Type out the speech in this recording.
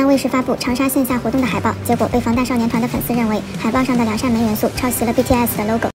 卫视发布长沙线下活动的海报，结果被防弹少年团的粉丝认为海报上的2扇门元素抄袭了 BTS 的 logo。